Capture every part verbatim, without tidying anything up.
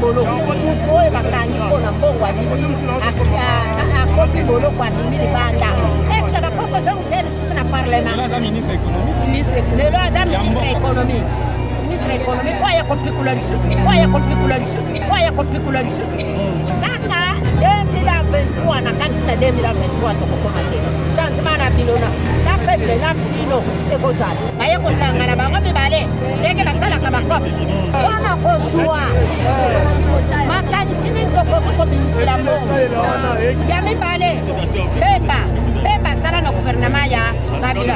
bolo oyo bakangi mpona mbongo akoti bolo kwa bimi libanda estce baproposition lisusu na parlement lelo aza ministre économie ministre économie po aya kopikula lisusu po aya kopikula lisusu po aya kopikula lisusu kaka deux mille vingt-trois na kanisi na deux mille vingt-trois tokokoma te changement na bilona na peuple na bino ekozala baye kosangana bango mibale ndenge basalaka bakope wana kozwa makanisi nini tokoki kobimisela mbongo ya mibale pemba pemba asala na guvernema ya kabila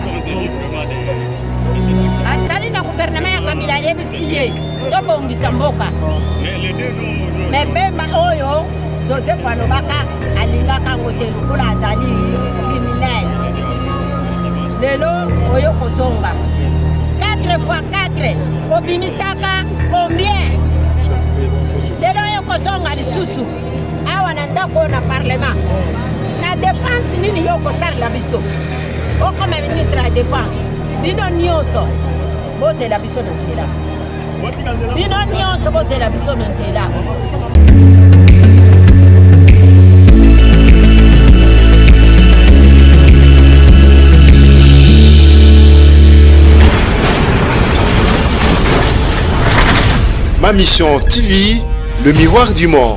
asali na guvernema ya kabila yebisi ye tobongisa mboka me pemba oyo Joseph alobaka alingaka ngo te lokola azali criminel lelo oyo kozonga quatre fois quatre obimisaka combien lelo oyo kozonga lisusu awa na ndako na parlement na dépense nini yo kosalela biso okoma ministre ya dépense bino nyonso bozela biso na nzela bino nyonso bozela biso na nzela. Ma Mission T V, le miroir du monde.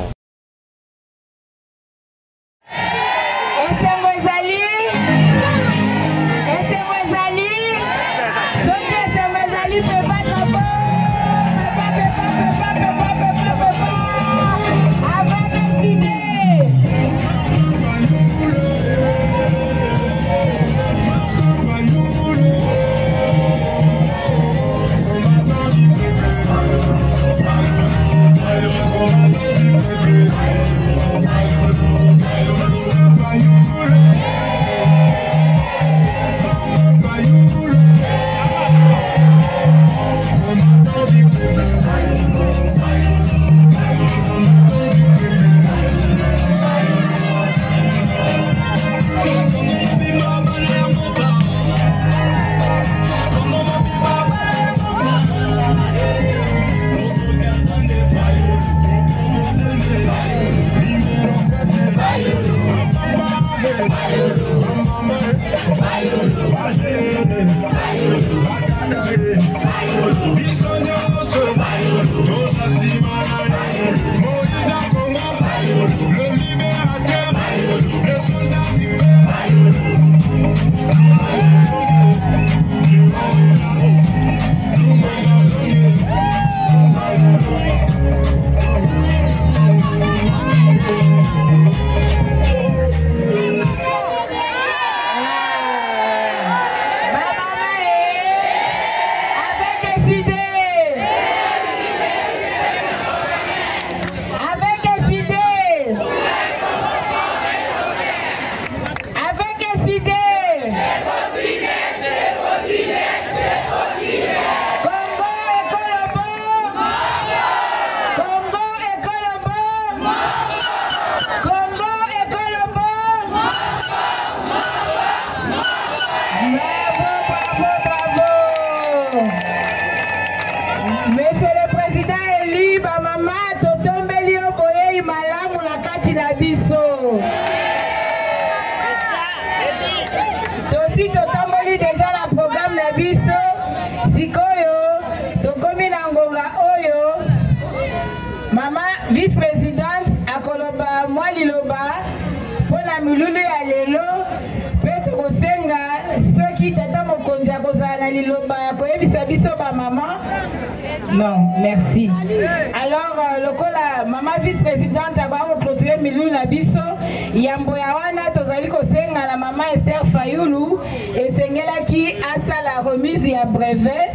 Non, merci. Alors, euh, le la maman vice-présidente a clôturé Milou Nabiso, Yamboyawana, Tozaliko Senga, la maman Esther Fayoulou, et Sengela qui a ça la remise, il y a brevet,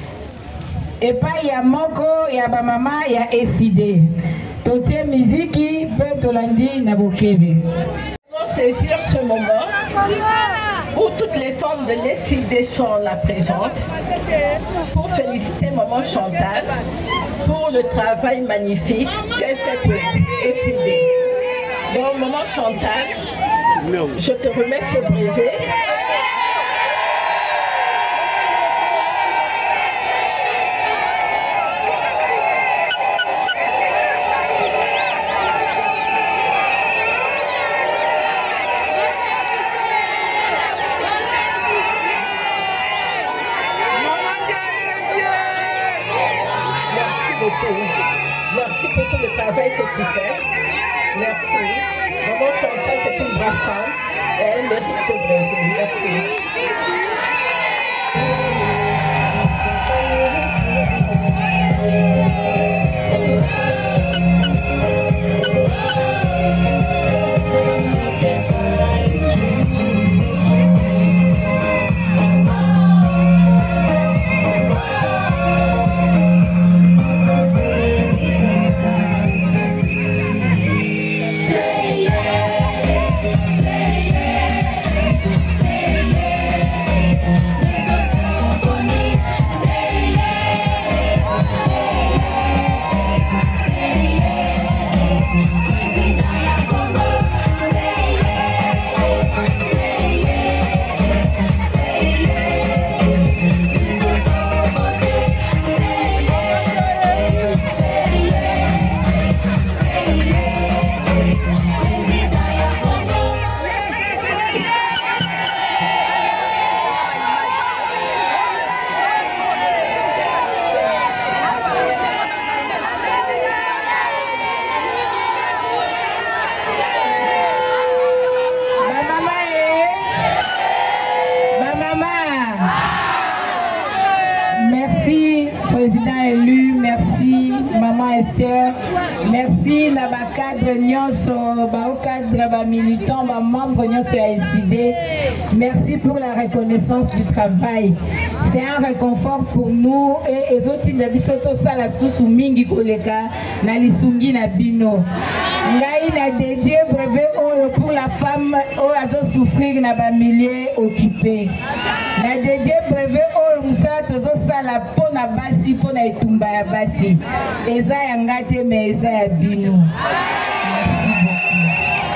et pas il y a Moko, il y a maman, il y a Essidé. Totie Miziki, Petolandi, Nabokebe. C'est sur ce moment où toutes les femmes de l'E S I D sont là présentes pour féliciter Maman Chantal pour le travail magnifique qu'elle fait pour l'E S I D. Donc Maman Chantal, je te remets ce brevet. beaucoup. Merci pour tout le travail que tu fais. Merci. Maman Chantal, c'est une brave femme. Et elle mérite ce brevet. Merci. Merci na ba cadre nyonso, ba cadre ba militant, ba membre nyonso ya S I D. Merci pour la reconnaissance du travail. C'est un réconfort pour nous et les autres na biso to sala susu mingi koleka na lisungi na bino. Ngai na dédié brevet oyo pour la femme oyo azo souffrir na ba milieu occupé. Na dédié brevet oyo musala tozo sala pona basi pona etumba ya basi. Eza ya ngate mais eza ya bino. Merci beaucoup.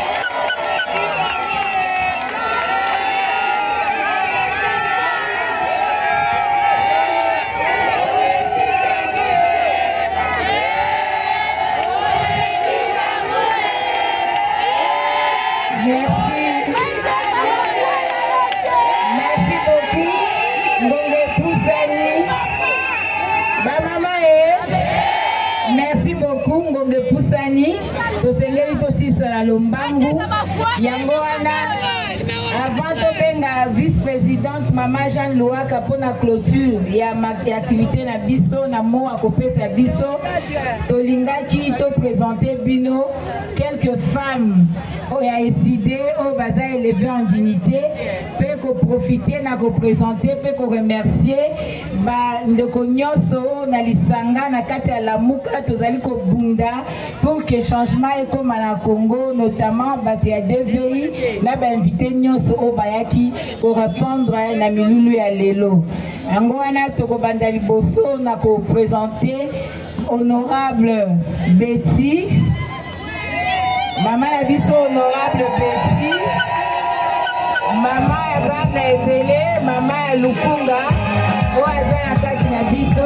Lombangu yango wana avant tobenga vice-présidente Maman Jeanne Louaka pour la clôture ya activité na biso na mo akopesa biso tolingaki to présenter bino quelques femmes oya décidé au baza élevé en dignité peut ko profiter na ko présenter peut ko remercier ba ndeko nyonso na lisanga na kati ya lamuka tozali ko bunda pour que changement ekoma na Congo notamment bato ya D V I na ba invité nyonso o bayaki ko répondre na milulu ya lelo yango wana toko banda liboso na ko présenter honorable Betty Maman la biso honorable Betty Maman ya bana ebele Maman ya Lukunga o aza na kati na biso.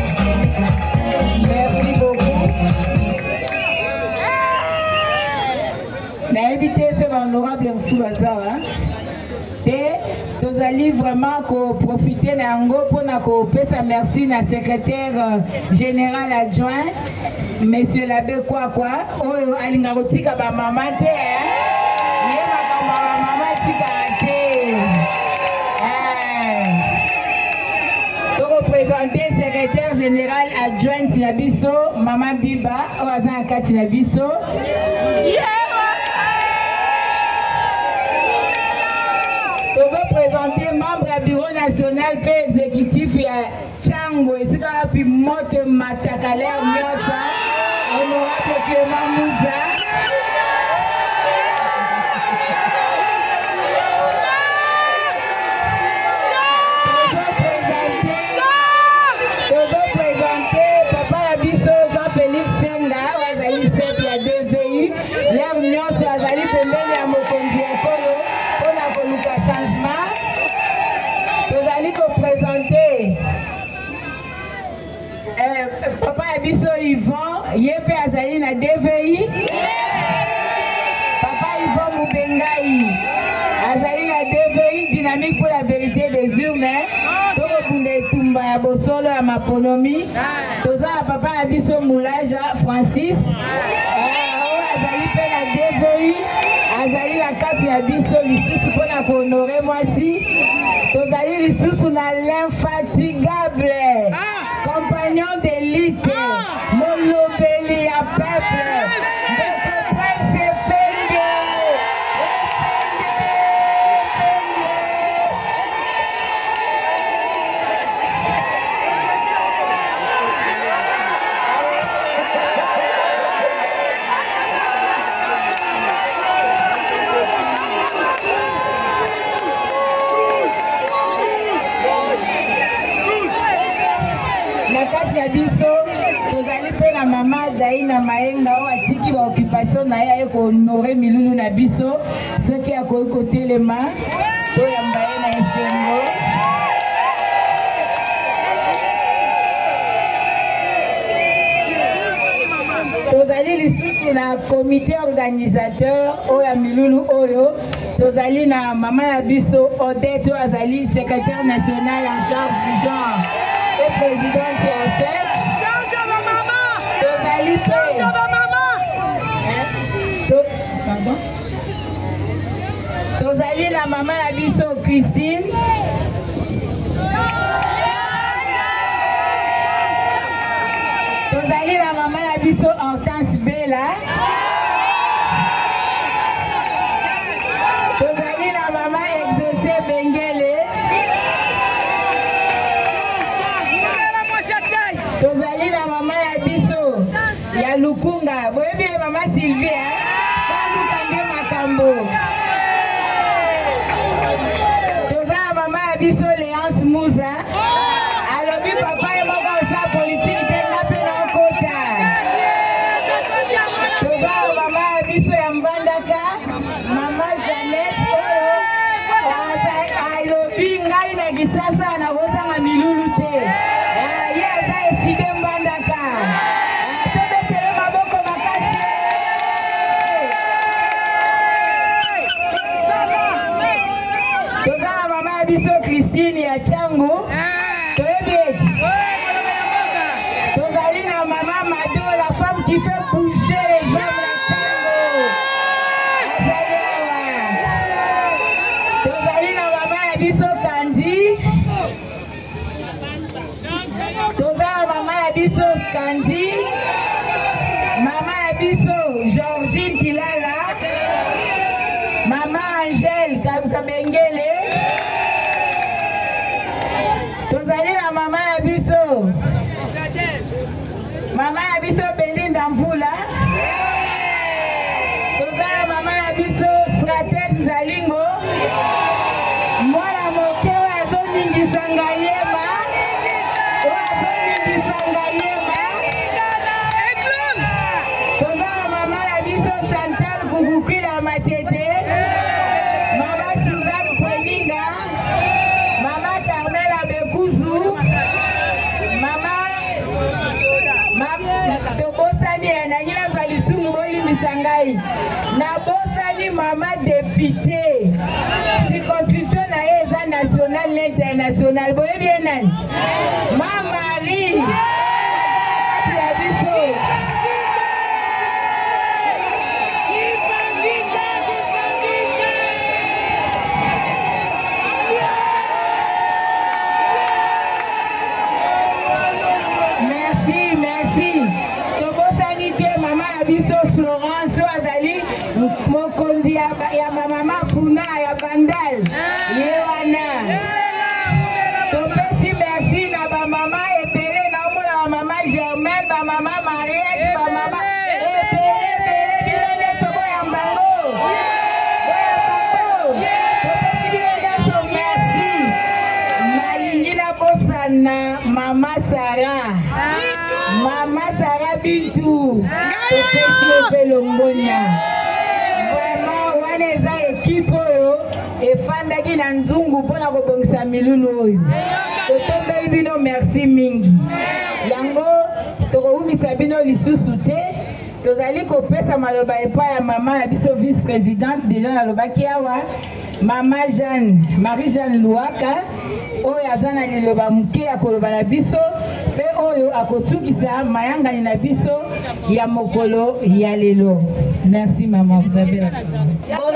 Merci beaucoup. Na évité ce honorable Msoubaza et nous allons vraiment profiter de yango pour na ko pesa merci na secrétaire général adjoint monsieur l'abbé quoi quoi oyo alinga kotika ba mama te ye makamba ba mama tika te eh to représenter secrétaire général adjoint na biso Maman Biba oza kati na biso. Nous présenter membre du bureau national et exécutif ya Chango et sika pi mote matakale nyota honorable Clément Mouza. Nous présenter papa Abisso Jean-Félix Senga wazali sepi ya D V I leur nyota wazali pembeni ya mokonzi ekolo pona koluka changement. Nous allons présenter euh, papa Abisso Yvon Yepe Azali na D V I papa Yvon Moubengai Azali na D V I dynamique pour la vérité des urnes. Ngumba ya Bosolo ya Maponomi. Toza ya papa na biso Moulaja Francis. Azali pe na D V I. Azali na kati ya biso lisusu mpona kohonore mwasi. Tozali lisusu na l'infatigable. Compagnon d'élite. Molobeli ya peuple. Mama Daina Maenga o atiki ba occupation na ya ko honorer milulu na biso ce qui a côté les mains to ya mbaye na esengo tozali lisusu na comité organisateur o ya milulu oyo tozali na mama ya biso Odette azali secrétaire national en charge du genre et présidente en fait. Change ma maman. Pardon. Tozali la maman la biso Christine. Tozali la maman la biso Hortense Bella. Tozali la maman Exaucé Bengele. Tozali la maman la biso ya Lukunga, boyebi mama Sylvia, baluka nde makambo. Toza mama ya biso Léance Moussa, alobi papa ye moko osa politique te nga pe na okota. Toza mama ya biso ya Mbandaka, mama Jeannette oyo, alobi ngai na Kisasa na kozanga milulu te. Ye aza eside Mbandaka. Christine ya Chango. Toyebeti. Tozali na maman Mado, la femme qui fait bouger les hommes la Chango. Tozali na maman ya biso Kandi. Tozali na maman ya biso Kandi. Maman ya biso Georgine Kilala. Maman Angèle Kabengele. Tozali na mama ya biso mama ya biso Belinda Mvula. Tozali na mama ya biso Stratège Zalingo. Mwana moke oyo azoningisa ngayema oyo azoningisa ngayema. Tozali na mama ya biso Chantal Kukukwila Matete. Mama Suzanne Kweninga. Mama Carmela Bekuzu. Mama Mama Tobosani Nangina Zalisumu Boli Misangai. Na Bosani Mama député. Circonscription na eza national l'international. Boye bien nani. Mama Marie. Florence Azali mokondi ya mama Funa ya Bandal yewana topesi merci na ba mama epele na omona ba mama Germaine ba mama Mariette ba mama epele epele bile sobo ya mbango topesi merci malingi na bosana mama Sarah mama Sarah Bintu vraiment wana eza ekipe oyo efandaki na nzungu mpona kobongisa milulu oyo totombeli bino merci mingi yango tokobimisa bino lisusu te tozali kopesa maloba epai ya mama ya biso vice présidente deja nalobaki awa Mama Jeanne, Marie-Jeanne Louaka, oyo azana liloba muke akoloba na biso, pe oyo akosukisa mayanga na biso ya mokolo ya lelo. Merci maman, vous avez la parole.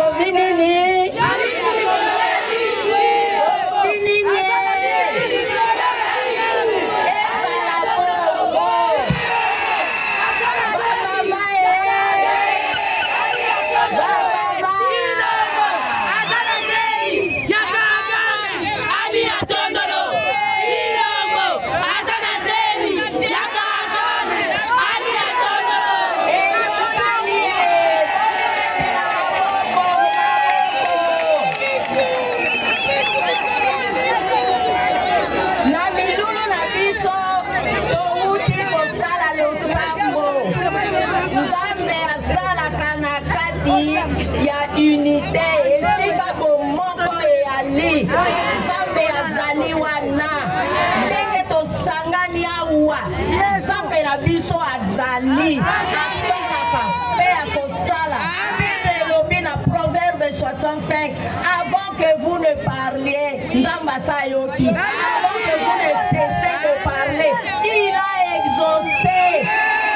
Ya unité et si babo moko e ali Nzambe azali wana ndenge tosangani awa Nzambe na biso azali asalaka pe akosala elobi na Proverbe soixante-cinq avant que vous ne parliez Nzambe asayoki avant que vous ne cessez de parler il a exaucé.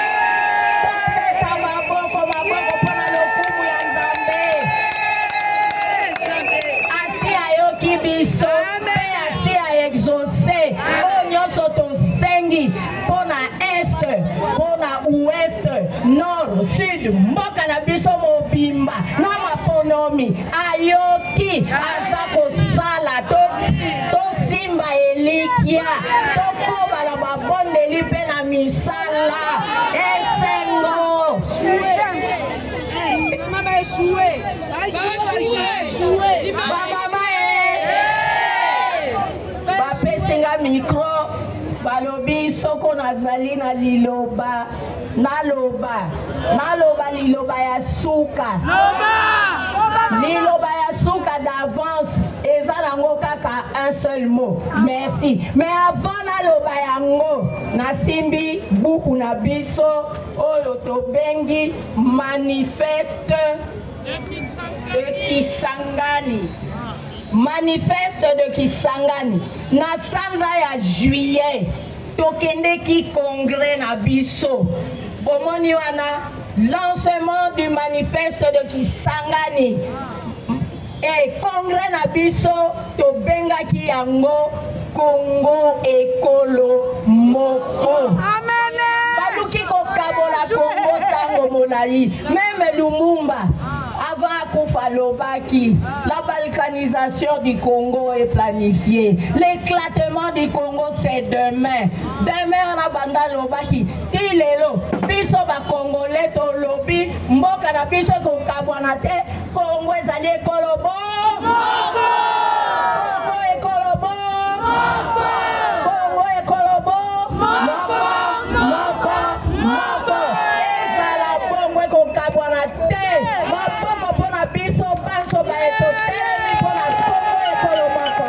Biso asi a exaucé onyoso tosengi pona est pona ouest nord sud mboka na biso mobimba na maponomi ayoki aza kosala tosimba elikia tokoba na babondeli mpe na misala esengo mama eshue bapesinga micro balobi soko nazali na liloba naloba naloba liloba ya suka liloba ya suka d'avance eza nango kaka un seul mot merci mais avant naloba yango nasimbi buku na biso oyo tobengi manifeste de Kisangani. Manifeste de Kisangani. Na sanza ya juillet, tokende ki congrès na biso. Bomoni wana, lancement du manifeste de Kisangani. Et congrès na biso, to benga ki yango Congo Ekolo Moko. Amen. Baluki ko kabola Congo tango molai. Même Lumumba. Avant Akufa Lobaki, la balkanisation du Congo est planifiée. L'éclatement du Congo, c'est demain. Demain, on a banda Lobaki. Tilelo, biso ba Congolais to lobi, mboka na biso ko kabwanate, Congo ezali ekolobo. Congo ekolobo. Congo ekolobo. Moko, moko, moko. Ezala Congo ko kabwanate. Biso baso ba etoteli pona Congo ekolo moko.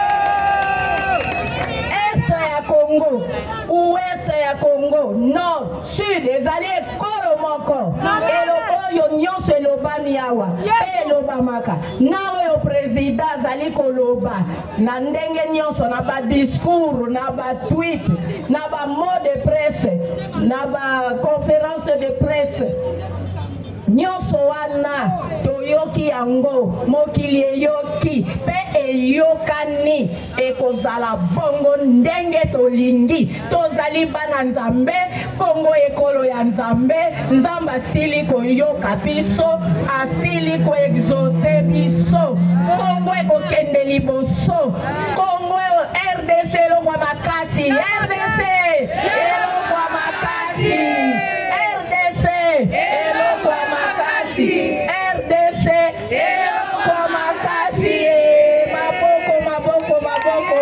Est ya Congo, ouest ya Congo, nord, sud, ezali ekolo moko. Eloko yo nyonso elobami awa, elobamaka. Na oyo président azali koloba, na ndenge nyonso na ba discours, na ba tweet, na ba mot de presse, na ba conférence de presse. Nyonso wana toyoki yango mokili eyoki pe eyokani ekozala bongo ndenge tolingi tozali bana Nzambe Kongo ekolo ya Nzambe Nzamba asili koyoka biso asili ko exaucer biso Kongo ekokende liboso Kongo R D C elokwa makasi R D C elokwa makasi R D C elokwa R D C elokwa makasi maboko maboko maboko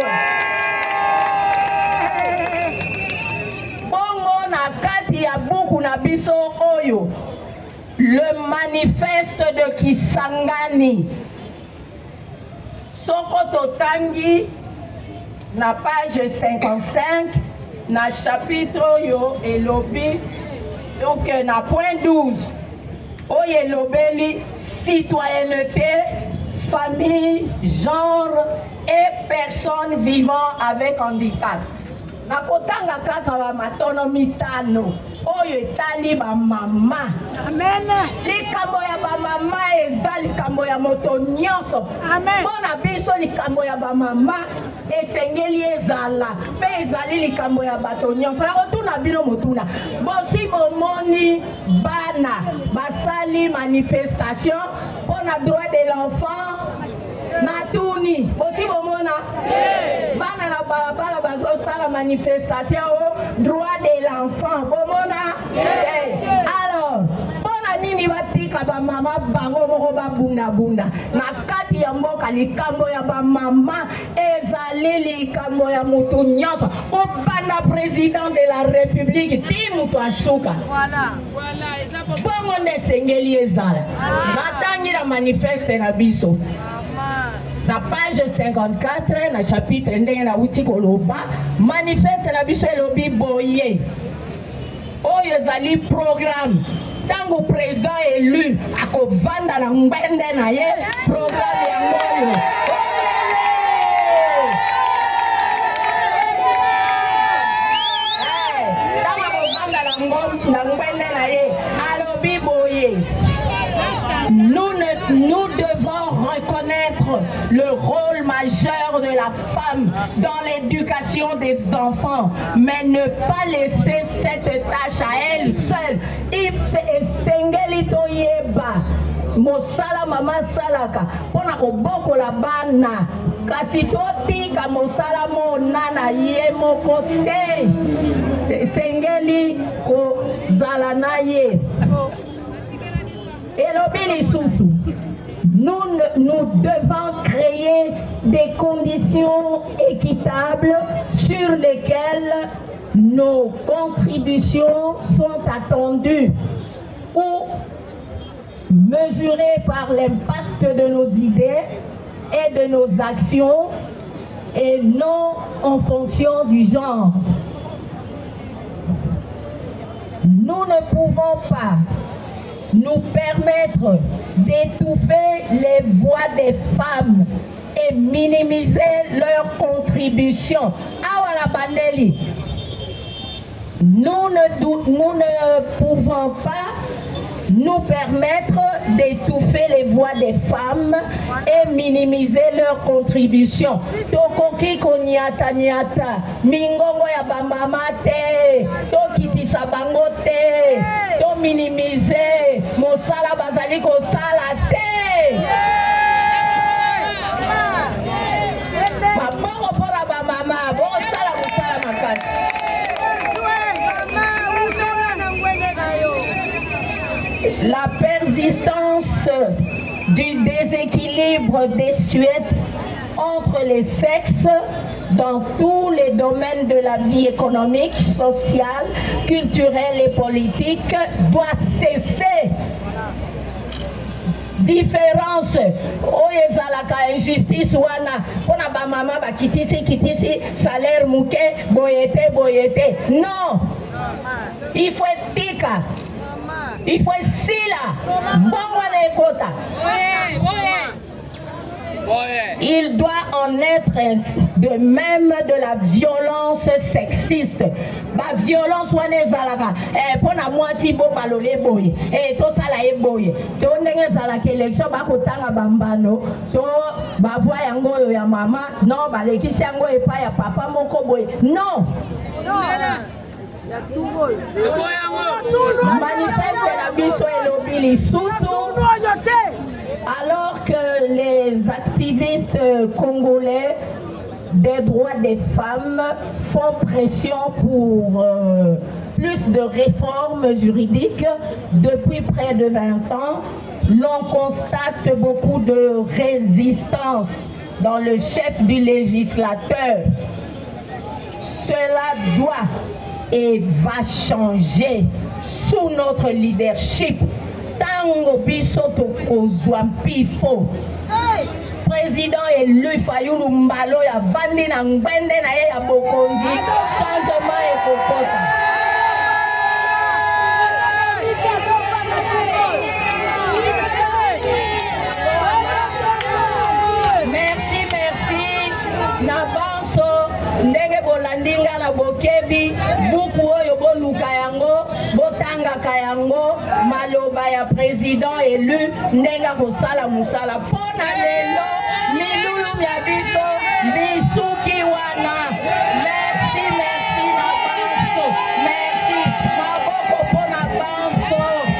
bongo na kati ya buku na biso oyo le manifeste de Kisangani soko totangi na page cinquante-cinq na chapitre oyo elobi donc na point douze Oye lobeli citoyenneté famille, genre et personnes vivant avec handicap. Nakotanga kaka ba matono mitano oyo etali ba mama. Amen. Likambo ya ba mama eza likambo ya moto nyonso. Amen. Bona biso likambo ya ba mama esengeli ezala pe ezali likambo ya bato nyonso. Nakotuna bino motuna bosi bomoni bana basali manifestation pona droit de l'enfant natuni bosi bomona bana na balabala bazo sala manifestation au droit de l'enfant bomona alors bona nini batika ba mama bango moko ba bunda bunda na kati ya mboka likambo ya ba mama ezali likambo ya mutu nyonso obanda président de la république ti mutu asuka voilà voilà ezabo bongo nesengeli ezala natangi la manifeste na biso na page cinquante-quatre na chapitre ndenge na uti koloba manifeste na biso elobi boye oyo ezali programme tango président élu akovanda na mbende na ye programme yango oyo tango akovanda na mbende na ye alobi boye. Nous, ne, nous devons reconnaître le rôle majeur de la femme dans l'éducation des enfants, mais ne pas laisser cette tâche à elle seule. Il s'engeli toyeba mosala mama salaka pona koboko la bana kasi totika mosala monana ye moko te sengeli kozala na ye. Nous, nous devons créer des conditions équitables sur lesquelles nos contributions sont attendues ou mesurées par l'impact de nos idées et de nos actions et non en fonction du genre. Nous ne pouvons pas nous permettre d'étouffer les voix des femmes et minimiser leur contribution. Awala Bandeli, nous ne, nous ne pouvons pas nous permettre d'étouffer les voix des femmes et minimiser leur contribution. Tokoki konyata nyata, mingongo ya bamama te, tokitisa bango te, to minimiser, mosala bazali ko sala te. Mabongo pora bamama, bongo sala mosala makasi. La persistance du déséquilibre désuète entre les sexes dans tous les domaines de la vie économique, sociale, culturelle et politique doit cesser. Différence, oyezalaka injustice wana, pona ba mama ba kitisi kitisi salaire muke boyete boyete. Non, il faut tika. Il faut sila. Il doit en être ainsi. De même de la violence sexiste. La violence wanezalaka. Eh, pona moi si bo balole boy. Eh, to sala e boy. To ndenge sala ke election ba kotanga bambano. To ba voix yango yo ya mama. Non, ba lekisi yango epa ya papa moko boy. Non. Non. Alors que les activistes congolais des droits des femmes font pression pour euh, plus de réformes juridiques depuis près de vingt ans, l'on constate beaucoup de résistance dans le chef du législateur. Cela doit et va changer sous notre leadership. Tango bisoto kozwampifo. Président élu Fayulu Mbalo ya vandi na ngwende na ye ya bokonzi. Changement et kokota. nayebi buku oyo boluka yango botangaka yango maloba ya président élu ndenge kosala musala pona lelo milulu ya biso bisuki wana. Merci, merci na banso, merci maboko pona banso.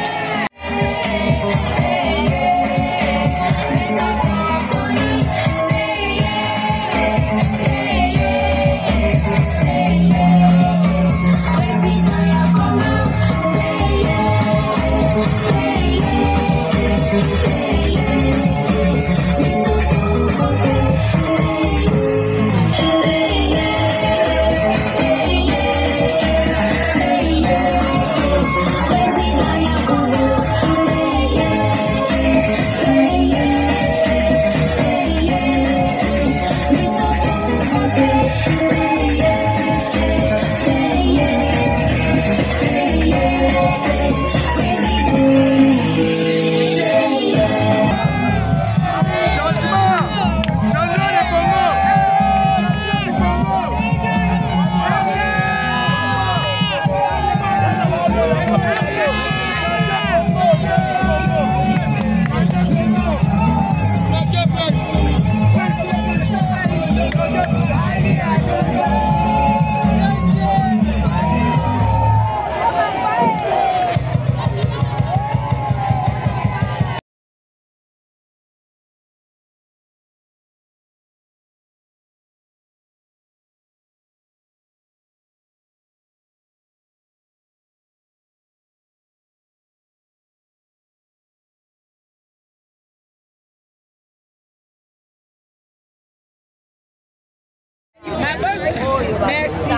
Merci.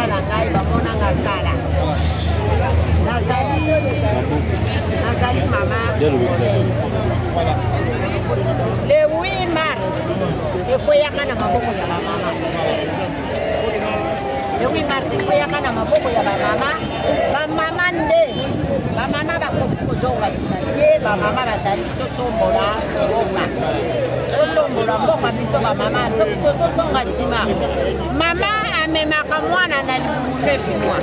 Nazali mama. Le huit mars, ekoyaka na maboko ya mama. Le huit mars, ekoyaka na maboko ya mama. Ba mama nde, ba mama bakoki kozonga sima. Ye ba mama bazali totombola soka. Totombola mboka biso ba mama soki tozosonga sima. Mama amemaka mwana na neuf mois.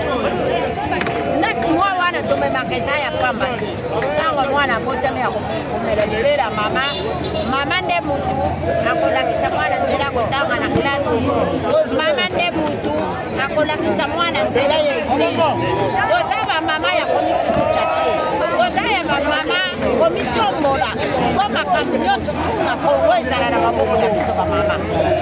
neuf mois wana tomemaka eza ya pamba te. Ntango mwana abotami ya komela libela mama, mama nde mutu akolakisa mwana nzela kotanga na klasi. Mama nde mutu akolakisa mwana nzela ya eglise. Toza ba mama ya komikitisa te. Toza ya ba mama komitombola. Ko makambo nyonso na Kongo ezala na maboko ya biso ba mama.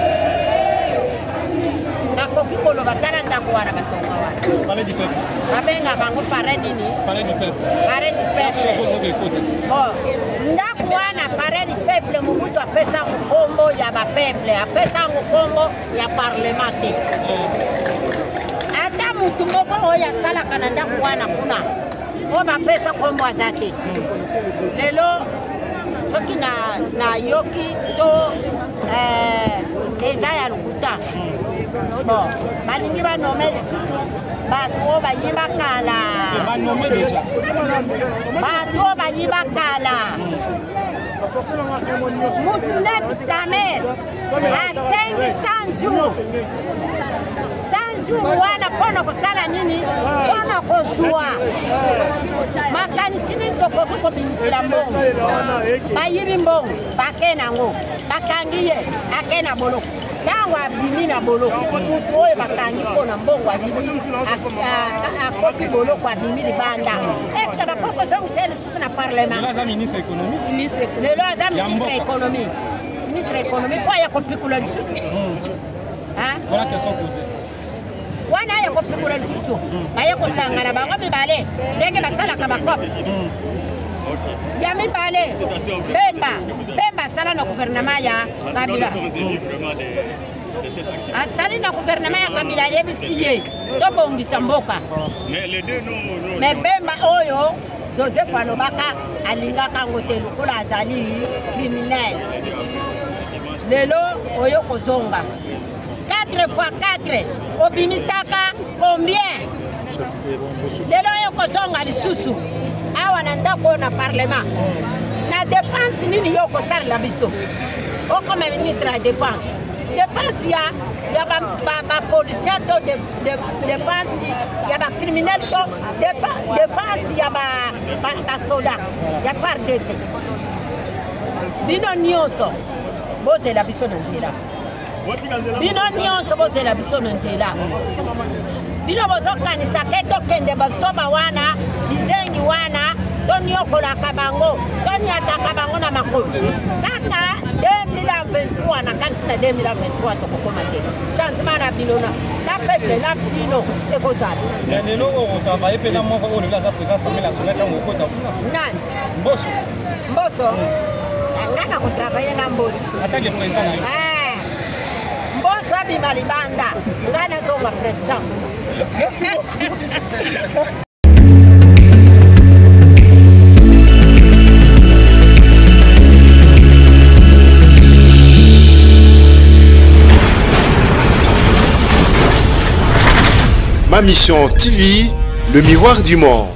Nakoki koloba tala ndako wana batonga wana. Palais du peuple. Babenga bango pare nini? Palais du peuple. Pare du peuple. Bon, ndako wana pare du peuple Mobutu apesa nkombo ya ba peuple, apesa nkombo ya parlement te. Ata mutu moko oyo asalaka na ndako wana kuna o bapesa nkombo aza te. Lelo soki na na yoki to eh eza ya lokuta. Bon, balingi banome lisusu bato oyo bayiba kala. Bato oyo bayiba kala. Mutu neti Kamel a cinq cents jours. cent jours wana mpona kosala nini? Mpona kozwa. Makanisi nini tokoki kobimisila mbongo? Bayibi mbongo, bake nango. Bakangi ye, ake na boloko. Ntango abimi na boloko, mutu oyo bakangi mpona mbongo abimi, akoti boloko abimi libanda. Eske bakoko zongisa lisusu na parlement? Lelo aza ministre économie. Lelo aza ministre économie. Ministre économie mpo aya kopikula lisusu. Voilà question posée. Wana aya kopikula lisusu. Baye kosangana bango mibale ndenge basalaka bakope. Ya mibale Bemba Bemba asala na gouvernement ya Kabila. Asali na gouvernement ya Kabila yebisi ye tobongisa mboka. Mais Bemba oyo Joseph alobaka alingaka ngo te lokola azali criminel. Lelo oyo kozonga quatre fois quatre obimisaka combien? Lelo oyo kozonga lisusu awa na ndako na parlement na dépense nini yo kosala biso o comme ministre ya dépense dépense ya y a des policiers, des défenses, il y a des criminels, des défenses, il y a des soldats, il y a pas de décès. Bino nyonso, boze la biso nantela. Bino nyonso boze la biso nantela. Bino bozo kanisa keto kende basoba wana, bizengi wana, toni okola kabango, toni ataka bango na makoti. Kaka deux mille vingt-trois na kanisa na deux mille vingt-trois to kokoma te. Changement na bino na, na peuple na bino ekozala. Ya lelo o travailler pe na moko o la présence mais la sonata ngoko ta. Nani? Mboso. Mboso. Ngana ko travailler na Mboso. Atange président na yo. Eh. Mboso abima libanda. Ngana zonga président. Merci beaucoup. Ma mission T V, le miroir du monde.